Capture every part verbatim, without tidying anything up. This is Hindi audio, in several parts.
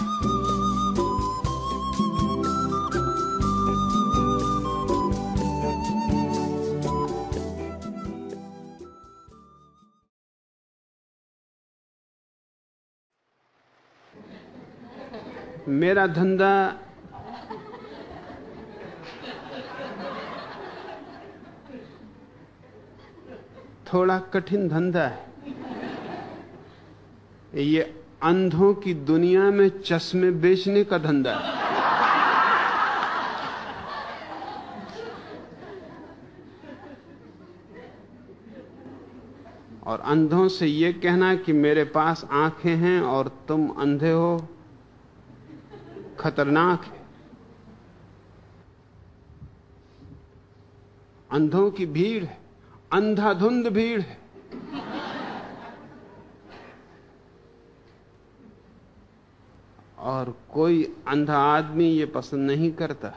मेरा धंधा थोड़ा कठिन धंधा है। ये अंधों की दुनिया में चश्मे बेचने का धंधा है। और अंधों से ये कहना कि मेरे पास आंखें हैं और तुम अंधे हो, खतरनाक है। अंधों की भीड़ है, अंधाधुंध भीड़ है। और कोई अंधा आदमी ये पसंद नहीं करता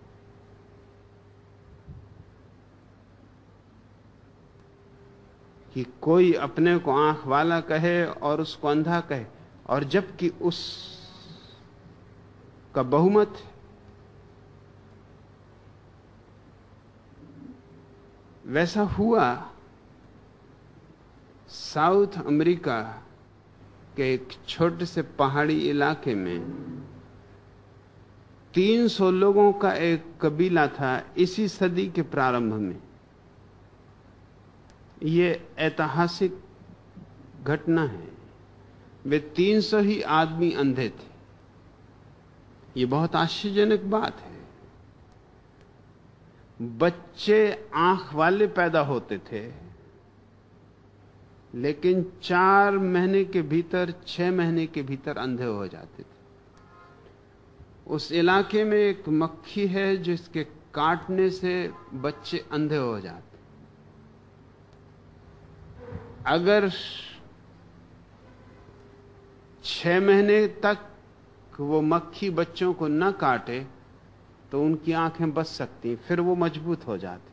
कि कोई अपने को आंख वाला कहे और उसको अंधा कहे, और जबकि उस का बहुमत है। वैसा हुआ साउथ अमेरिका के एक छोटे से पहाड़ी इलाके में। तीन सौ लोगों का एक कबीला था इसी सदी के प्रारंभ में। ये ऐतिहासिक घटना है। वे तीन सौ ही आदमी अंधे थे। ये बहुत आश्चर्यजनक बात है। बच्चे आंख वाले पैदा होते थे, लेकिन चार महीने के भीतर, छह महीने के भीतर अंधे हो जाते थे। उस इलाके में एक मक्खी है जिसके काटने से बच्चे अंधे हो जाते। अगर छह महीने तक वो मक्खी बच्चों को न काटे तो उनकी आंखें बच सकती, फिर वो मजबूत हो जाते।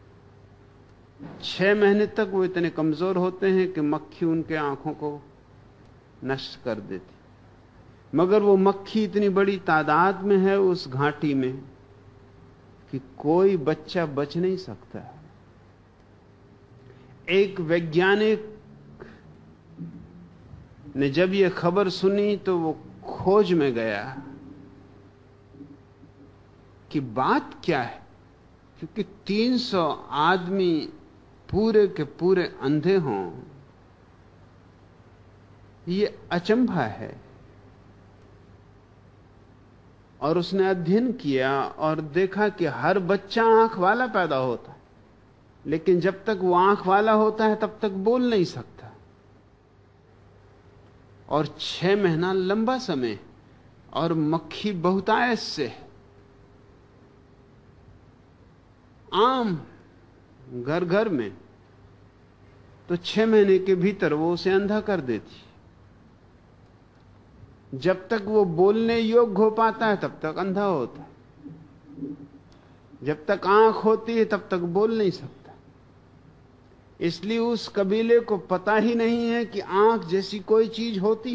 छह महीने तक वो इतने कमजोर होते हैं कि मक्खी उनके आंखों को नष्ट कर देती। मगर वो मक्खी इतनी बड़ी तादाद में है उस घाटी में कि कोई बच्चा बच नहीं सकता। एक वैज्ञानिक ने जब ये खबर सुनी तो वो खोज में गया कि बात क्या है, क्योंकि तीन सौ आदमी पूरे के पूरे अंधे हों, ये अचंभा है। और उसने अध्ययन किया और देखा कि हर बच्चा आंख वाला पैदा होता है, लेकिन जब तक वो आंख वाला होता है तब तक बोल नहीं सकता। और छह महीना लंबा समय, और मक्खी बहुतायत से आम घर घर में, तो छह महीने के भीतर वो उसे अंधा कर देती। जब तक वो बोलने योग्य हो पाता है तब तक अंधा होता है। जब तक आंख होती है तब तक बोल नहीं सकता। इसलिए उस कबीले को पता ही नहीं है कि आंख जैसी कोई चीज होती।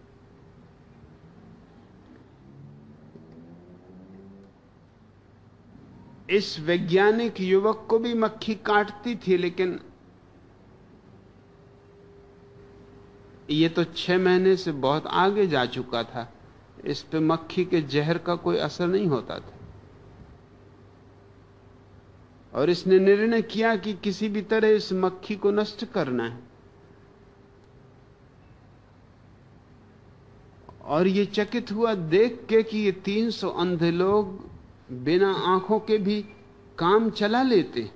इस वैज्ञानिक युवक को भी मक्खी काटती थी, लेकिन ये तो छह महीने से बहुत आगे जा चुका था। इस पे मक्खी के जहर का कोई असर नहीं होता था। और इसने निर्णय किया कि किसी भी तरह इस मक्खी को नष्ट करना है। और ये चकित हुआ देख के कि ये तीन सौ अंधे लोग बिना आंखों के भी काम चला लेते,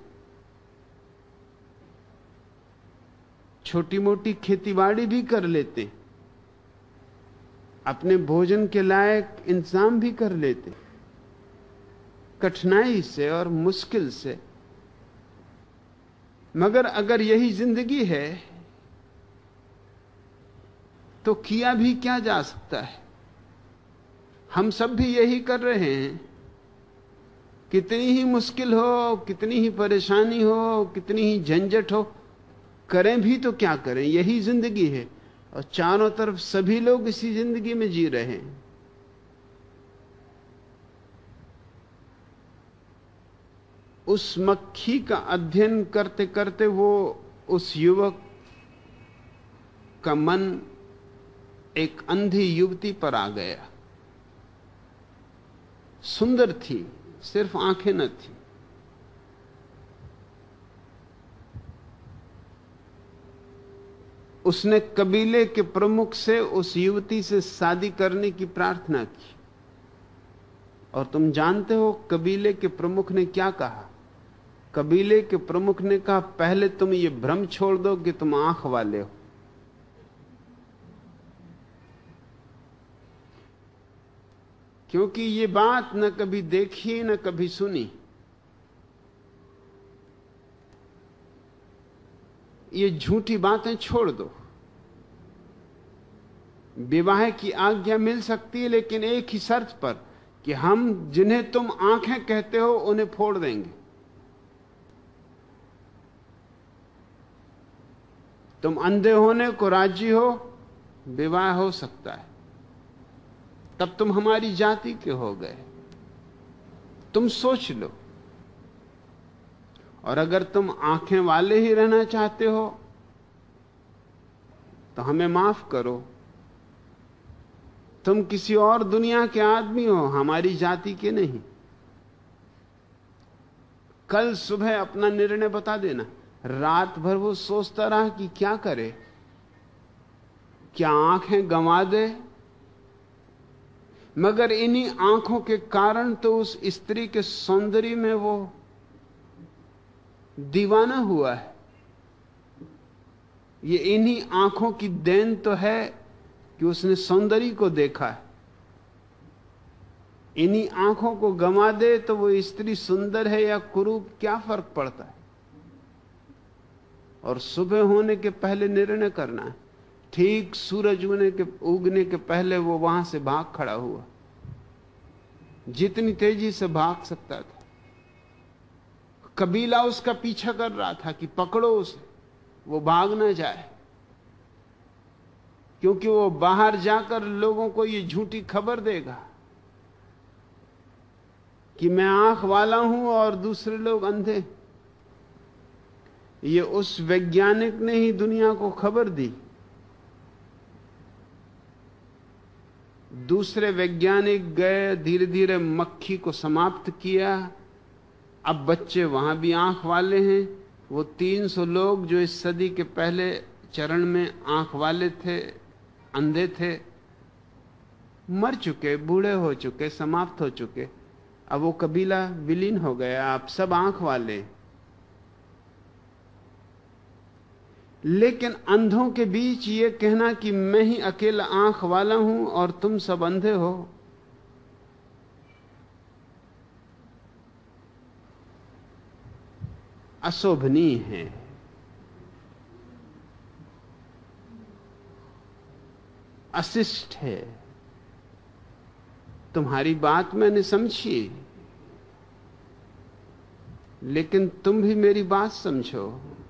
छोटी मोटी खेतीबाड़ी भी कर लेते, अपने भोजन के लायक इंतजाम भी कर लेते, कठिनाई से और मुश्किल से। मगर अगर यही जिंदगी है तो किया भी क्या जा सकता है। हम सब भी यही कर रहे हैं। कितनी ही मुश्किल हो, कितनी ही परेशानी हो, कितनी ही झंझट हो, करें भी तो क्या करें, यही जिंदगी है। और चारों तरफ सभी लोग इसी जिंदगी में जी रहे हैं। उस मक्खी का अध्ययन करते करते वो उस युवक का मन एक अंधी युवती पर आ गया। सुंदर थी, सिर्फ आंखें न थी। उसने कबीले के प्रमुख से उस युवती से शादी करने की प्रार्थना की। और तुम जानते हो कबीले के प्रमुख ने क्या कहा? कबीले के प्रमुख ने कहा, पहले तुम ये भ्रम छोड़ दो कि तुम आंख वाले हो। क्योंकि ये बात न कभी देखी न कभी सुनी। ये झूठी बातें छोड़ दो। विवाह की आज्ञा मिल सकती है, लेकिन एक ही शर्त पर कि हम जिन्हें तुम आंखें कहते हो उन्हें फोड़ देंगे। तुम अंधे होने को राजी हो, विवाह हो सकता है, तब तुम हमारी जाति के हो गए। तुम सोच लो। और अगर तुम आंखें वाले ही रहना चाहते हो तो हमें माफ करो, तुम किसी और दुनिया के आदमी हो, हमारी जाति के नहीं। कल सुबह अपना निर्णय बता देना। रात भर वो सोचता रहा कि क्या करे, क्या आंखें गंवा दे। मगर इन्हीं आंखों के कारण तो उस स्त्री के सौंदर्य में वो दीवाना हुआ है। ये इन्हीं आंखों की देन तो है कि उसने सौंदर्य को देखा है। इन्हीं आंखों को गंवा दे तो वो स्त्री सुंदर है या कुरूप, क्या फर्क पड़ता है। और सुबह होने के पहले निर्णय करना है। ठीक सूरज उगने के उगने के पहले वो वहां से भाग खड़ा हुआ, जितनी तेजी से भाग सकता था। कबीला उसका पीछा कर रहा था कि पकड़ो उसे, वो भाग ना जाए, क्योंकि वो बाहर जाकर लोगों को ये झूठी खबर देगा कि मैं आंख वाला हूं और दूसरे लोग अंधे। ये उस वैज्ञानिक ने ही दुनिया को खबर दी। दूसरे वैज्ञानिक गए, धीरे धीरे मक्खी को समाप्त किया। अब बच्चे वहां भी आंख वाले हैं। वो तीन सौ लोग जो इस सदी के पहले चरण में आंख वाले थे, अंधे थे, मर चुके, बूढ़े हो चुके, समाप्त हो चुके। अब वो कबीला विलीन हो गया, आप सब आंख वाले। लेकिन अंधों के बीच ये कहना कि मैं ही अकेला आंख वाला हूं और तुम सब अंधे हो, अशोभनीय है। अशिष्ट है। तुम्हारी बात मैंने समझी, लेकिन तुम भी मेरी बात समझो।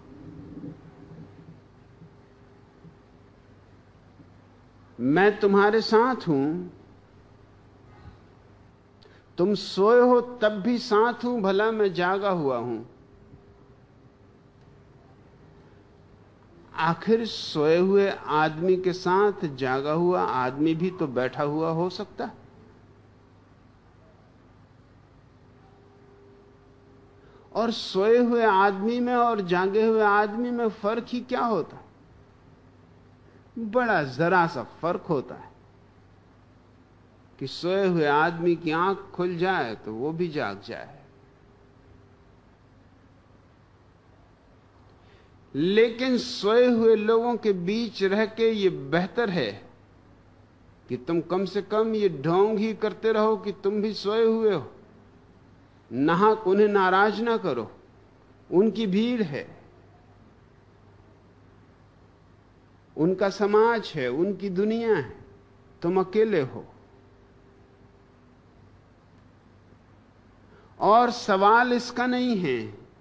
मैं तुम्हारे साथ हूं। तुम सोए हो तब भी साथ हूं, भला मैं जागा हुआ हूं। आखिर सोए हुए आदमी के साथ जागा हुआ आदमी भी तो बैठा हुआ हो सकता है। और सोए हुए आदमी में और जागे हुए आदमी में फर्क ही क्या होता? बड़ा जरा सा फर्क होता है कि सोए हुए आदमी की आंख खुल जाए तो वो भी जाग जाए। लेकिन सोए हुए लोगों के बीच रह के ये बेहतर है कि तुम कम से कम ये ढोंग ही करते रहो कि तुम भी सोए हुए हो। नाहक उन्हें नाराज ना करो, उनकी भीड़ है, उनका समाज है, उनकी दुनिया है, तुम अकेले हो। और सवाल इसका नहीं है,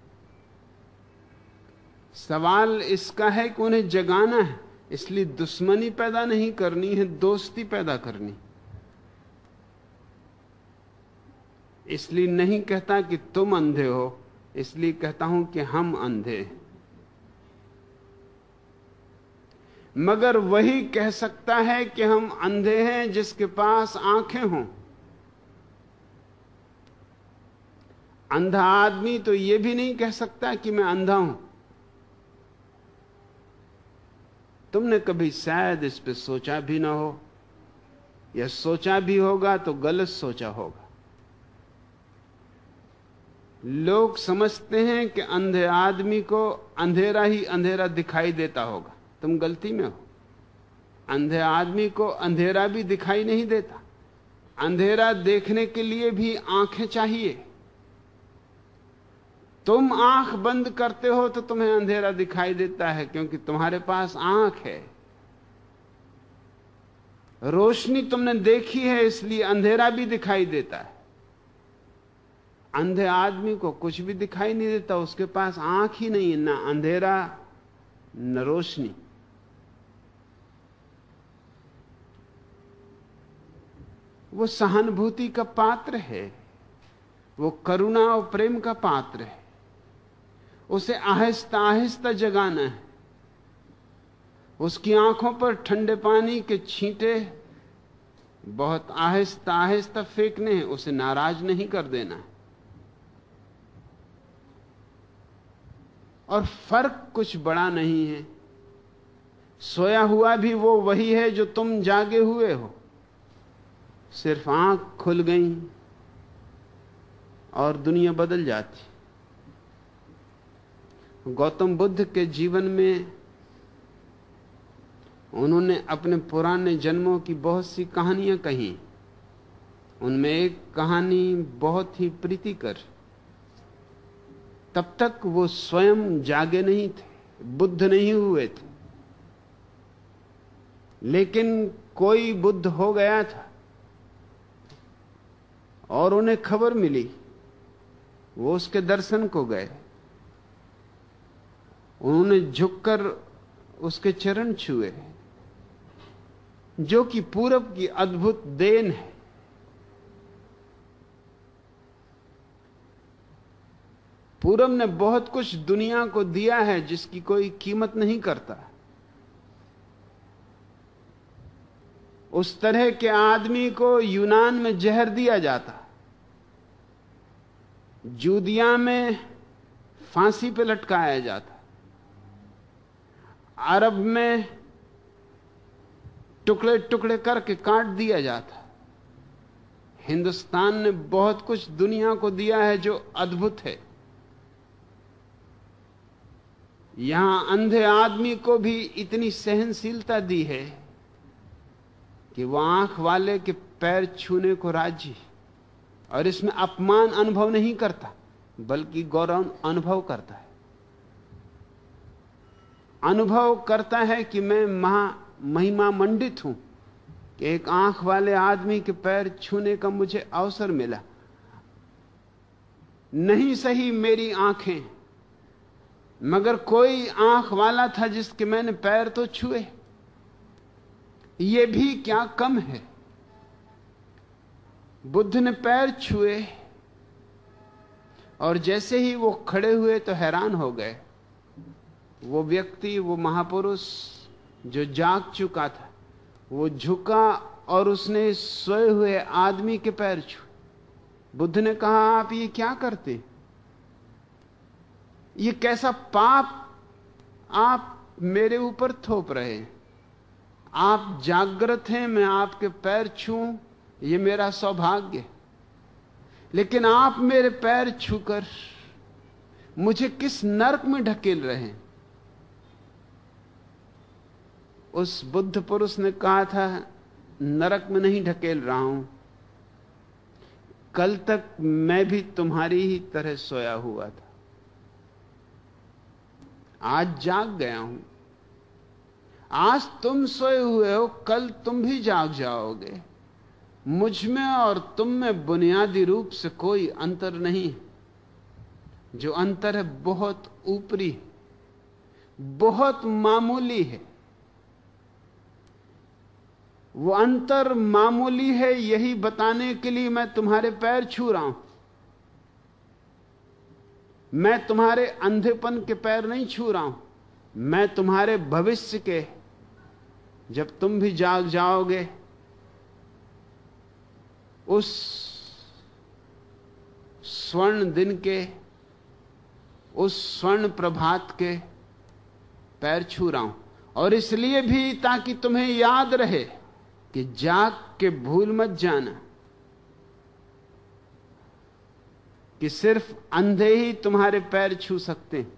सवाल इसका है कि उन्हें जगाना है। इसलिए दुश्मनी पैदा नहीं करनी है, दोस्ती पैदा करनी। इसलिए नहीं कहता कि तुम अंधे हो, इसलिए कहता हूं कि हम अंधे हैं। मगर वही कह सकता है कि हम अंधे हैं जिसके पास आंखें हों। अंधा आदमी तो यह भी नहीं कह सकता कि मैं अंधा हूं। तुमने कभी शायद इस पे सोचा भी ना हो, या सोचा भी होगा तो गलत सोचा होगा। लोग समझते हैं कि अंधे आदमी को अंधेरा ही अंधेरा दिखाई देता होगा। तुम गलती में हो। अंधे आदमी को अंधेरा भी दिखाई नहीं देता। अंधेरा देखने के लिए भी आंखें चाहिए। तुम आंख बंद करते हो तो तुम्हें अंधेरा दिखाई देता है, क्योंकि तुम्हारे पास आंख है। रोशनी तुमने देखी है, इसलिए अंधेरा भी दिखाई देता है। अंधे आदमी को कुछ भी दिखाई नहीं देता, उसके पास आंख ही नहीं है, ना अंधेरा न रोशनी। वो सहानुभूति का पात्र है, वो करुणा और प्रेम का पात्र है। उसे आहिस्ता आहिस्ता जगाना है। उसकी आंखों पर ठंडे पानी के छींटे बहुत आहिस्ता आहिस्ता फेंकने हैं। उसे नाराज नहीं कर देना है। और फर्क कुछ बड़ा नहीं है। सोया हुआ भी वो वही है जो तुम जागे हुए हो। सिर्फ आंख खुल गई और दुनिया बदल जाती। गौतम बुद्ध के जीवन में उन्होंने अपने पुराने जन्मों की बहुत सी कहानियां कही। उनमें एक कहानी बहुत ही प्रीतिकर। तब तक वो स्वयं जागे नहीं थे, बुद्ध नहीं हुए थे, लेकिन कोई बुद्ध हो गया था और उन्हें खबर मिली। वो उसके दर्शन को गए। उन्होंने झुककर उसके चरण छुए, जो कि पूरब की अद्भुत देन है। पूरब ने बहुत कुछ दुनिया को दिया है जिसकी कोई कीमत नहीं करता। उस तरह के आदमी को यूनान में जहर दिया जाता, जूदिया में फांसी पे लटकाया जाता, अरब में टुकड़े टुकड़े करके काट दिया जाता। हिंदुस्तान ने बहुत कुछ दुनिया को दिया है जो अद्भुत है। यहां अंधे आदमी को भी इतनी सहनशीलता दी है कि वह आंख वाले के पैर छूने को राजी, और इसमें अपमान अनुभव नहीं करता बल्कि गौरव अनुभव करता है। अनुभव करता है कि मैं महा महिमा मंडित हूं कि एक आंख वाले आदमी के पैर छूने का मुझे अवसर मिला। नहीं सही मेरी आंखें, मगर कोई आंख वाला था जिसके मैंने पैर तो छुए। यह भी क्या कम है। बुद्ध ने पैर छुए और जैसे ही वो खड़े हुए तो हैरान हो गए। वो व्यक्ति, वो महापुरुष जो जाग चुका था, वो झुका और उसने सोए हुए आदमी के पैर छुए। बुद्ध ने कहा, आप ये क्या करते? ये कैसा पाप आप मेरे ऊपर थोप रहे हैं? आप जागृत हैं, मैं आपके पैर छूं, ये मेरा सौभाग्य है। लेकिन आप मेरे पैर छूकर मुझे किस नरक में ढकेल रहे हैं? उस बुद्ध पुरुष ने कहा था, नरक में नहीं ढकेल रहा हूं, कल तक मैं भी तुम्हारी ही तरह सोया हुआ था, आज जाग गया हूं। आज तुम सोए हुए हो, कल तुम भी जाग जाओगे। मुझ में और तुम में बुनियादी रूप से कोई अंतर नहीं है। जो अंतर है बहुत ऊपरी है, बहुत मामूली है। वो अंतर मामूली है, यही बताने के लिए मैं तुम्हारे पैर छू रहा हूं। मैं तुम्हारे अंधेपन के पैर नहीं छू रहा हूं, मैं तुम्हारे भविष्य के, जब तुम भी जाग जाओगे, उस स्वर्ण दिन के, उस स्वर्ण प्रभात के पैर छू रहा हूं। और इसलिए भी ताकि तुम्हें याद रहे कि जाग के भूल मत जाना कि सिर्फ अंधे ही तुम्हारे पैर छू सकते हैं।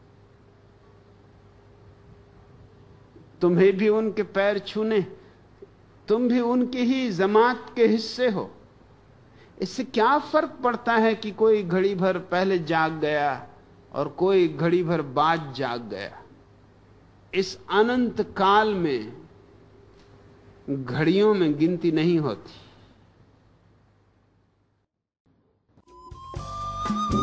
तुम्हें भी उनके पैर छूने, तुम भी उनकी ही जमात के हिस्से हो। इससे क्या फर्क पड़ता है कि कोई घड़ी भर पहले जाग गया और कोई घड़ी भर बाद जाग गया। इस अनंत काल में घड़ियों में गिनती नहीं होती।